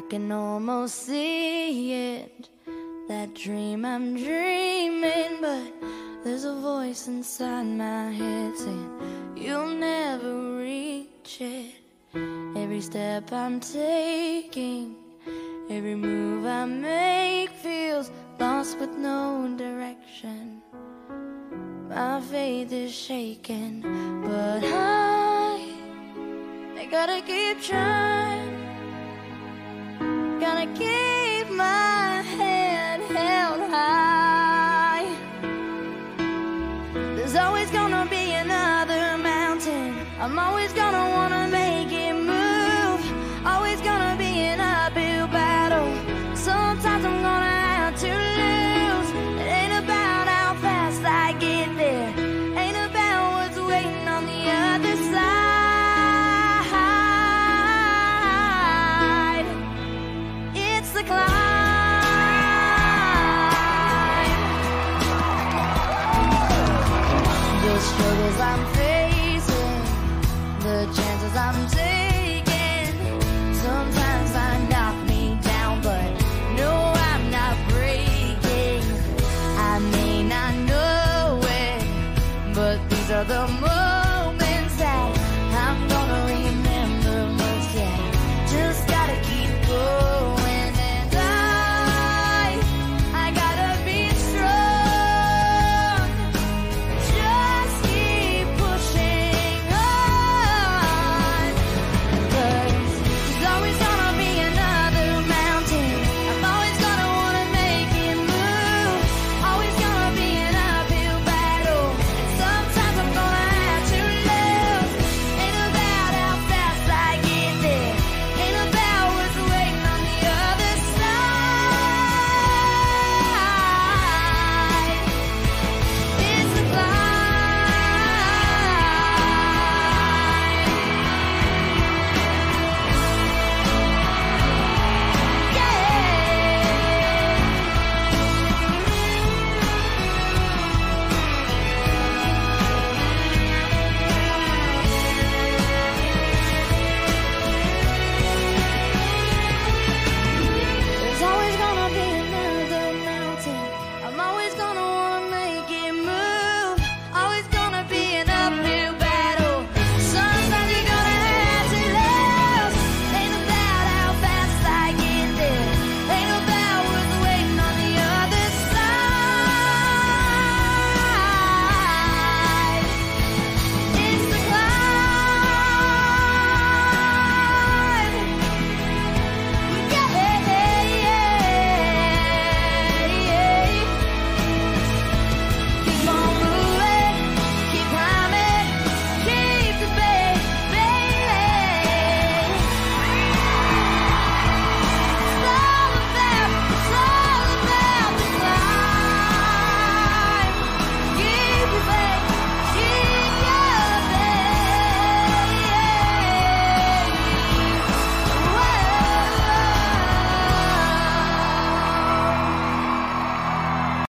can almost see it, that dream I'm dreaming, but there's a voice inside my head saying you'll never reach it. Every step I'm taking, every move I make feels lost with no direction. My faith is shaken, but I gotta keep trying. Gotta keep my head held high. There's always gonna be another mountain. I'm always gonna wanna make it move. Always gonna be an uphill battle. Sometimes I'm gonna have to lose. It ain't about how fast I get there, ain't about what's waiting on the other side. It's the climb. The struggles I'm facing, the chances I'm taking, sometimes I knock me down, but no, I'm not breaking. I may not know it, but these are the moments